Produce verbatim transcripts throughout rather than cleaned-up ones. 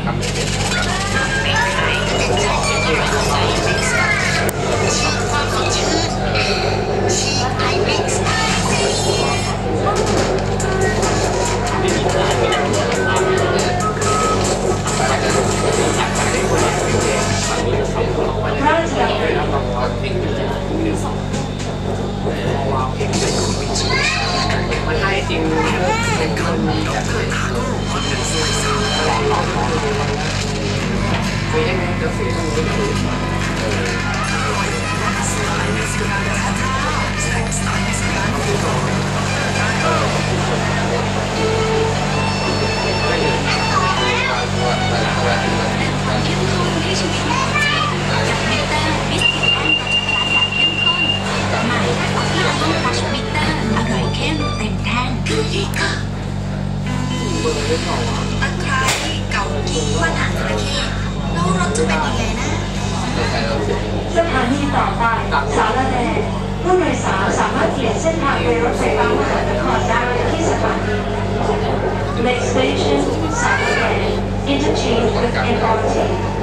ตะไคร้เกากี้ว่านหางจระเข้แล้วรสจะเป็นยังไงนะสถานีต่อไปสารแดงผู้โดยสารสามารถเปลี่ยนเส้นทางไปรถไฟฟ้ามหานครได้ที่สถานี Next station สารแดง Interchange with เอ็ม อาร์ ที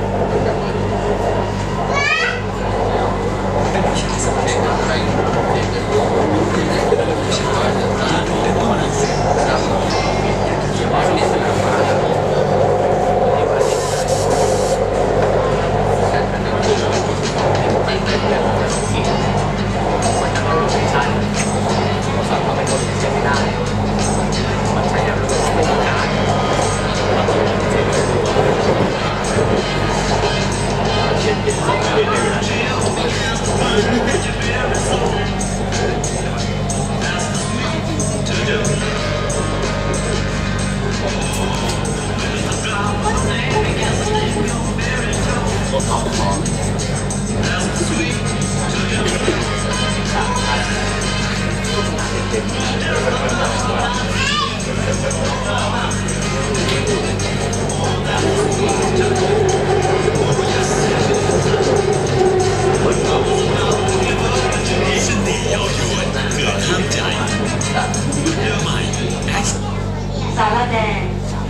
สารแดง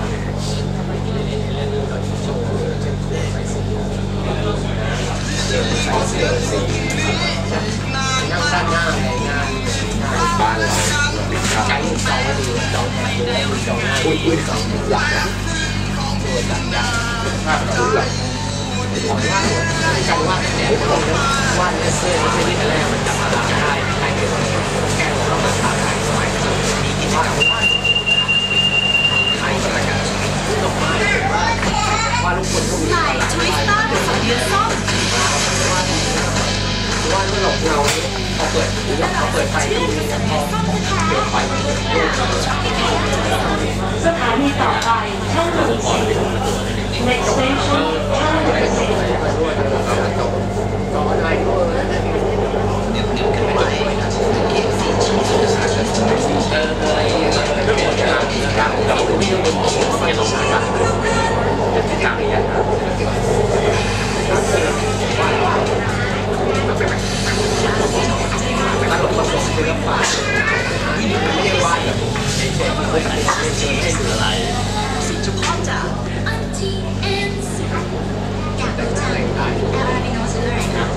นั่งด้านหน้าในงานบ้านเราใช้สองดีสองสองอุ้ยอุ้ยสองหลักตัวจัดการภาพเราหลักผมว่าการวาดเนี่ยวาดเสื้อไม่ใช่ที่แรกมันจับมาได้ใครเกิดแก้เรามาถ่ายสมัยมีกิจกรรมวาดถ่ายกิจกรรมดอกไม้วาดลูกคนก็มีใส่ทวิสเตอร์เป็นสองยืนส้มว่าเมื่อหลบเงาเขาเปิดเขาเปิดไฟดูพอเปิดไฟสถานีต่อไปช่างหนึ่งสี่ Next station ช่างหนึ่งสี่ต่ออะไรก็เดี๋ยวเดี๋ยวขึ้นไปเก็บสีชิ้นเอออะไรก็เป็นการการเราไม่ต้องเป็นไฟลงมาจะติดตั้งอย่างนั้นถ้าเราผสมศิลปะไม่ได้ว่าแบบเฉยๆมันเป็นการเฉยๆให้เหลืออะไรสีชมพูจ๋าอันทีเอ็นส์อยากรู้จังอะไรอะไรเป็นน้องซื้ออะไรนะ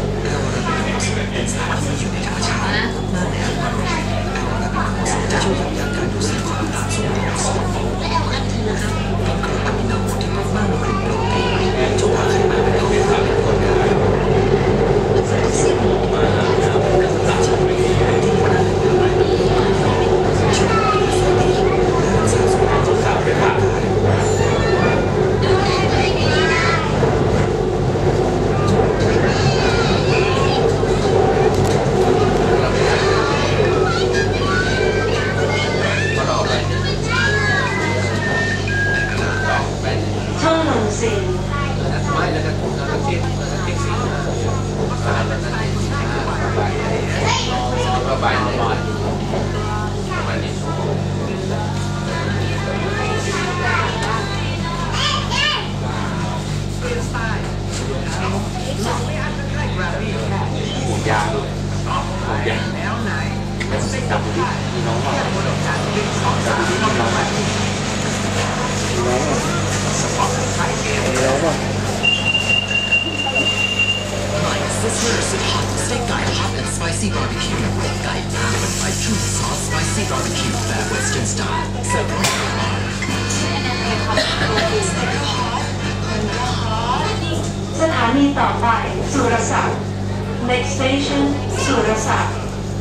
อยู่ในธรรมชาติจะช่วยยับยั้งการดูดซึมของน้ำสูงและเอาอันทีละก่อน Steak guy hot and spicy barbecue. Guy pan and fried true sauce spicy barbecue. That Western style. Seven. สถานีต่อไปสุรศักดิ์ next station สุรศักดิ์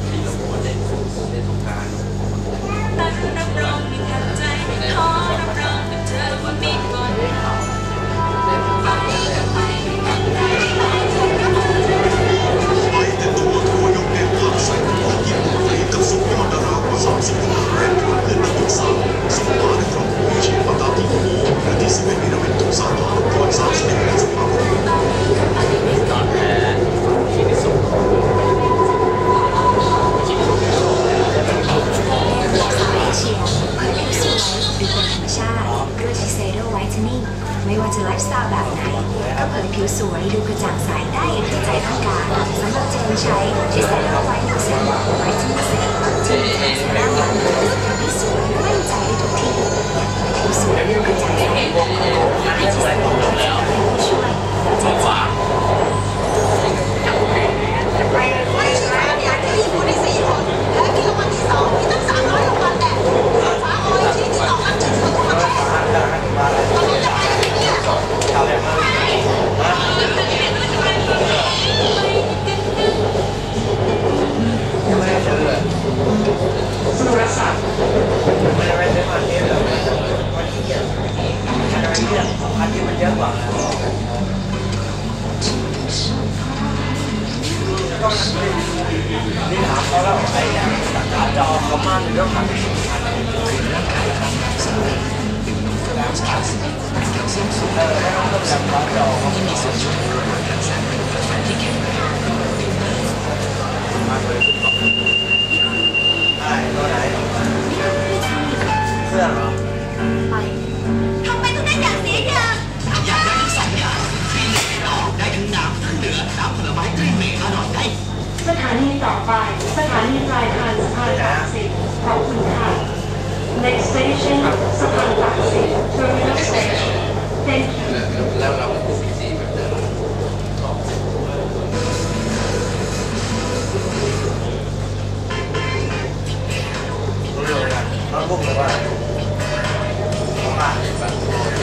ไม่ว่าจะไลฟ์สไตล์แบบไหนก็เผยผิวสวยดูกระจ่างใสได้อย่างที่ใจต้องการสำหรับเจนใช้ที่เซรั่มไวท์เซรั่มไวท์ที่เซรั่มที่เซรั่มที่สวยมั่นใจได้ทุกที่ผิวสวยดูกระจ่างใสให้ที่เซรั่มช่วยเจนฟ้าไม่ใช่ร้านอยากที่ผู้ที่สี่คนและกิโลวันที่สองที่ตั้งสามร้อยรางวัลแหละฟ้าออยที่ที่สองอันเจ็ดคนทั่วประเทศตอนนี้จะไปเนี่ยสุรศักดิ์ไม่ได้ไปซื้อมาที่แบบวันที่เกียรติที่เนี่ยพันที่มันเยอะกว่านี่ถามเขาแล้วไอ้เนี่ยการจอเขามั่นเรื่องพันเออไม่ต้องจำการจอเขาที่มีส่วนช่วยในการสร้างเป็นกระแสที่แข็งแรงมากเลยขึ้นบอกใช่ตัวไหนเสื้อเหรอไปทำไมต้องได้อย่างนี้เนี่ยอยากได้ทั้งสองอย่างฟรีเลยหรอได้ทั้งน้ำทั้งเนื้อน้ำผลไม้กรีนเมย์อร่อยได้สถานีต่อไปสถานีปลายทางสะพานตากสินขอบคุณค่ะ next station สะพานตากสิน terminal station thank you แล้วเราก็พูดพีซีแบบเดิมรู้เรื่องนะเราพูดเลยว่าของอ่านแบบ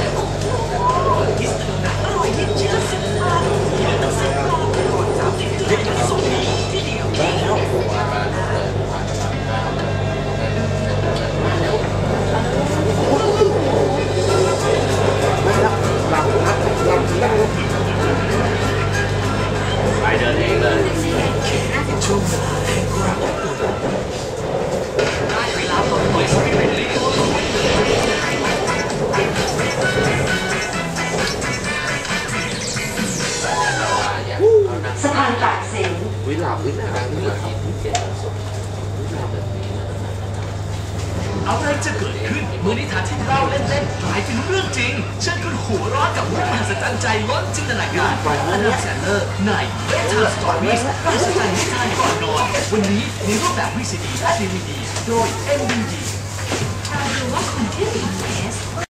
อร่อยที่เชื่อสิที่เดินต้องใส่กล่องก่อนสามสิบเดือนจะส่งที่เดียวแล้วไปเดินเองเลยช่วงเวลาแห่งความอบอุ่นได้เวลาปลดปล่อยสปิริตในตัวของสะพานตากสินวิลาวิลาวิลาที่เจ็ดสองวิลาแบบนี้อะไรจะเกิดขึ้นเมื่อนิทานที่เล่าเล่นๆกลายเป็นเรื่องจริงเช่นคุณหัวร้อนกับผู้มหัศจรรย์ใจล้นจินตนาการอดัมแซนเลอร์ในเรื่องทางสตอรี่ราชการนิทานก่อนนอนวันนี้ในรูปแบบวี ซี ดี และ ดี วี ดี โดย เอ็ม บี ดีเราดูว่าคนที่ติดเอส